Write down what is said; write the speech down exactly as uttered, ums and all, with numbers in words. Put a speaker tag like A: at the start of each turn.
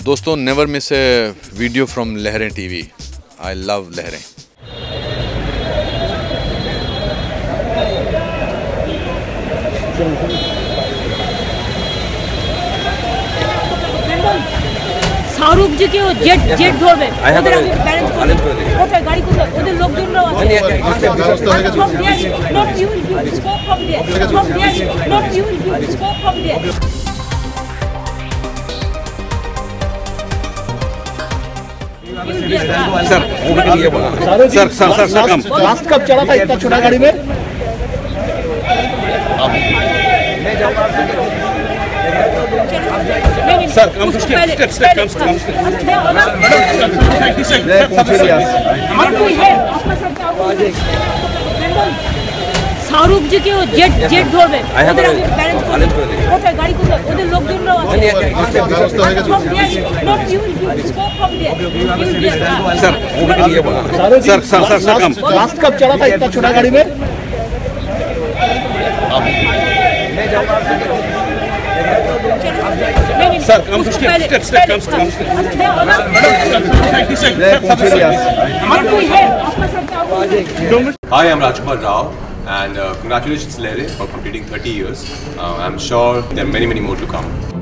A: दोस्तों never miss a video from Lehren TV. I love Lehren.
B: Shahrukh ji কেও jet jet ধরবে ওদের আগে ব্যালেন্স করে ওটা গাড়ি কোথায় ওদের লোকজনরা আছে from there not you will be scope from there from there not you will be scope from there
C: sir sir sir sir sir come
D: last कब चढ़ा था इतना छोटा गाड़ी में?
C: Sir come step step come come
B: Shahrukh ji কেও jet jet ধরবে ওদের আগে ব্যালেন্স করে ওটা গাড়ি কোথায় ওদের লোকজনরা আছে from there not you will be scope from there
C: sir sir sir sir sir come
D: last कब चढ़ा था इतना छोटा गाड़ी में?
C: Sir come step step come come
E: Hi, I'm Rajkumar Rao, and uh, congratulations, Lehre, for completing thirty years. Uh, I'm sure there are many, many more to come.